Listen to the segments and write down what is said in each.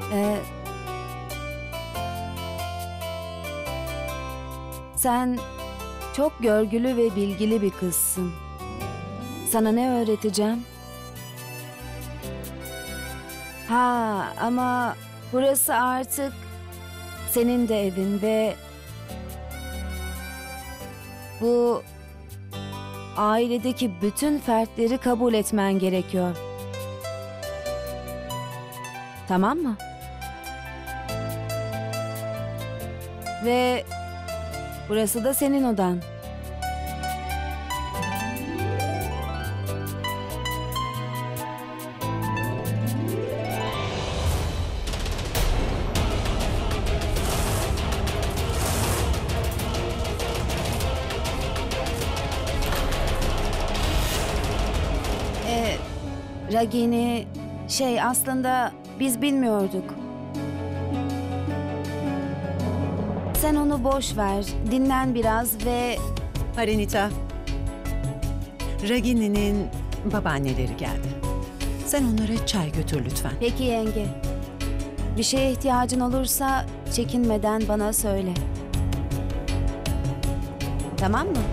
Ee, Sen çok görgülü ve bilgili bir kızsın. Sana ne öğreteceğim? Ama burası artık senin de evin ve bu ailedeki bütün fertleri kabul etmen gerekiyor. Tamam mı? Ve burası da senin odan. Ragini, aslında biz bilmiyorduk. Sen onu boş ver, dinlen biraz ve... Parinita, Ragini'nin babaanneleri geldi. Sen onlara çay götür lütfen. Peki yenge. Bir şeye ihtiyacın olursa çekinmeden bana söyle. Tamam mı?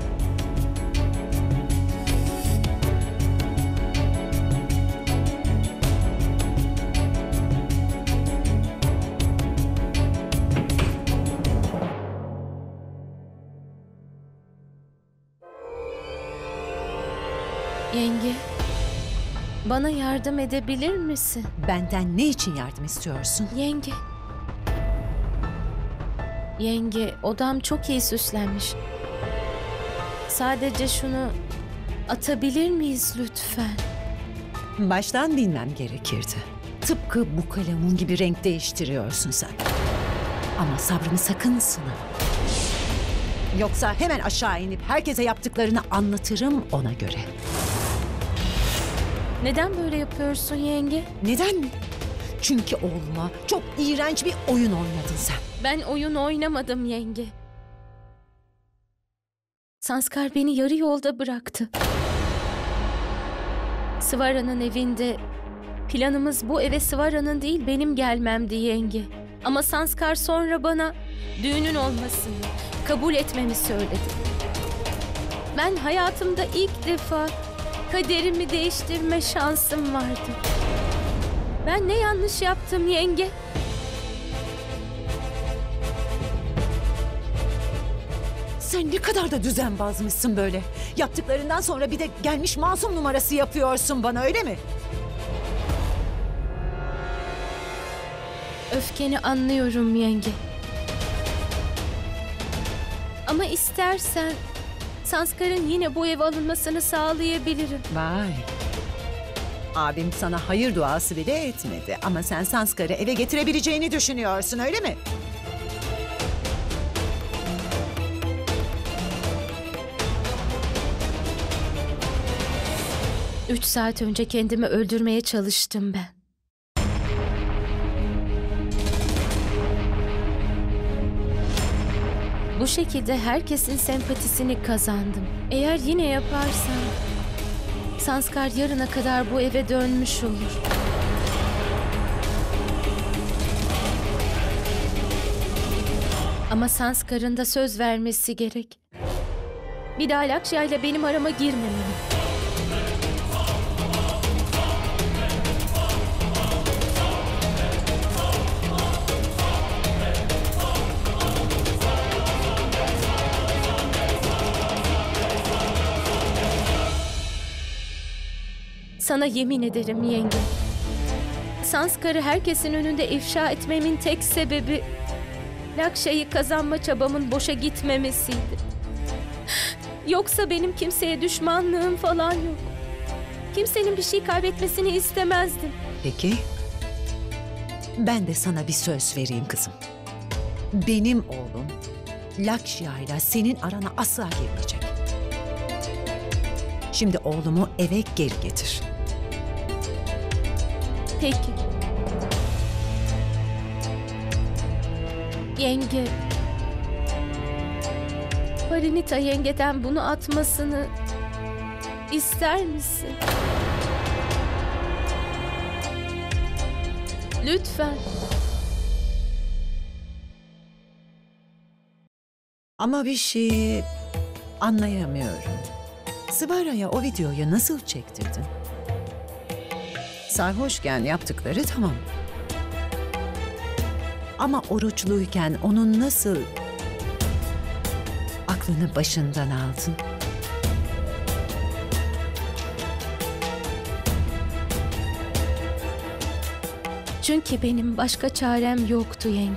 Yenge, bana yardım edebilir misin? Benden ne için yardım istiyorsun? Yenge. Yenge, odam çok iyi süslenmiş. Sadece şunu atabilir miyiz lütfen? Baştan bilmem gerekirdi. Tıpkı bu kalemun gibi renk değiştiriyorsun sen. Ama sabrımı sakın sınama. Yoksa hemen aşağı inip herkese yaptıklarını anlatırım ona göre. Neden böyle yapıyorsun yenge? Neden mi? Çünkü oğluma çok iğrenç bir oyun oynadın sen. Ben oyun oynamadım yenge. Sanskar beni yarı yolda bıraktı. Svara'nın evinde planımız bu eve Svara'nın değil benim gelmemdi yenge. Ama Sanskar sonra bana düğünün olmasını kabul etmemi söyledi. Ben hayatımda ilk defa kaderimi değiştirme şansım vardı. Ben ne yanlış yaptım yenge? Sen ne kadar da düzenbazmışsın böyle. Yaptıklarından sonra bir de gelmiş masum numarası yapıyorsun bana, öyle mi? Öfkeni anlıyorum yenge. Ama istersen Sanskar'ın yine bu eve alınmasını sağlayabilirim. Vay. Abim sana hayır duası bile etmedi. Ama sen Sanskar'ı eve getirebileceğini düşünüyorsun, öyle mi? Üç saat önce kendimi öldürmeye çalıştım ben. Bu şekilde herkesin sempatisini kazandım. Eğer yine yaparsam Sanskar yarına kadar bu eve dönmüş olur. Ama Sanskar'ın da söz vermesi gerek. Bir daha Lakşya ile benim arama girmemeli. Sana yemin ederim yenge. Sanskar'ı herkesin önünde ifşa etmemin tek sebebi Lakşya'yı kazanma çabamın boşa gitmemesiydi. Yoksa benim kimseye düşmanlığım falan yok. Kimsenin bir şey kaybetmesini istemezdim. Peki. Ben de sana bir söz vereyim kızım. Benim oğlum Lakşya ile senin arana asla girmeyecek. Şimdi oğlumu eve geri getir. Peki. Yenge. Parinita yengeden bunu atmasını ister misin? Lütfen. Ama bir şeyi anlayamıyorum. Sıvara'ya o videoyu nasıl çektirdin? Sarhoşken yaptıkları tamam. Ama oruçluyken onun nasıl aklını başından aldın? Çünkü benim başka çarem yoktu yenge.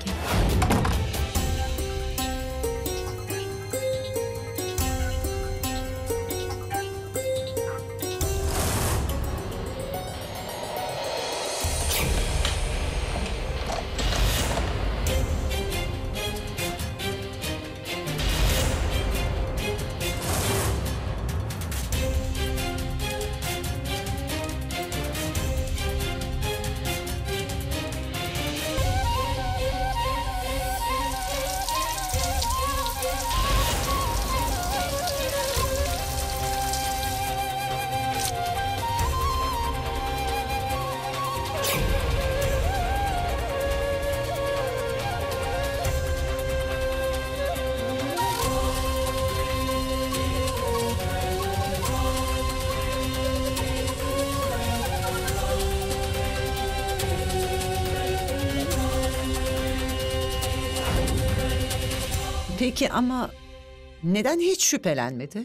Peki ama neden hiç şüphelenmedi?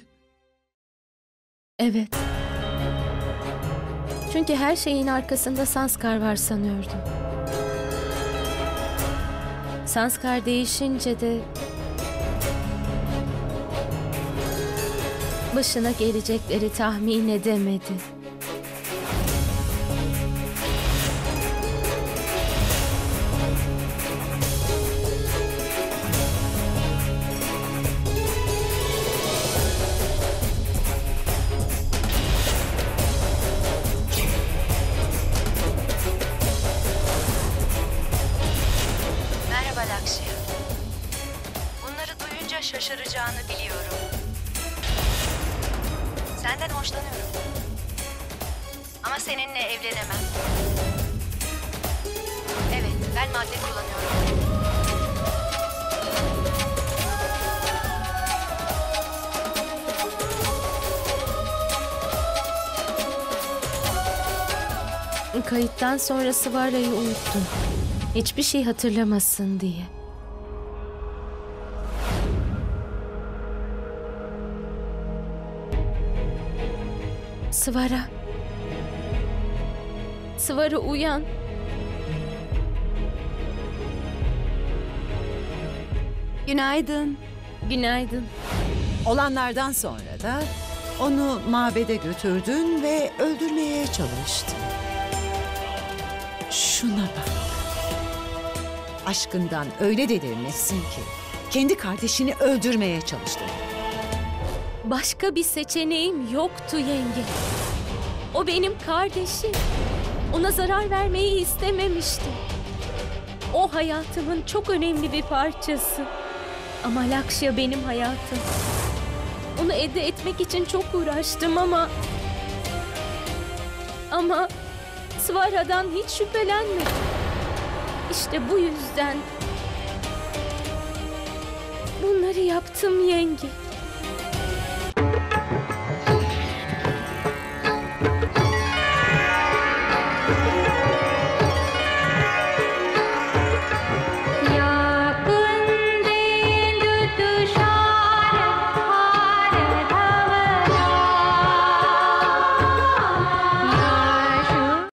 Evet. Çünkü her şeyin arkasında Sanskar var sanıyordum. Sanskar değişince de başına gelecekleri tahmin edemedi. Merhaba Lakşya. Bunları duyunca şaşıracağını biliyorum. Senden hoşlanıyorum. Ama seninle evlenemem. Evet, ben madde kullanıyorum. Kayıttan sonra Sıvara'yı unuttum. Hiçbir şey hatırlamasın diye. Sıvara. Sıvara uyan. Günaydın. Günaydın. Olanlardan sonra da onu mabede götürdün ve öldürmeye çalıştın. Şuna bak. Aşkından öyle delirmişsin ki kendi kardeşini öldürmeye çalıştın. Başka bir seçeneğim yoktu yenge. O benim kardeşim. Ona zarar vermeyi istememiştim. O hayatımın çok önemli bir parçası. Ama Lakşya benim hayatım. Onu elde etmek için çok uğraştım ama Svara'dan hiç şüphelenmedim. İşte bu yüzden bunları yaptım yenge.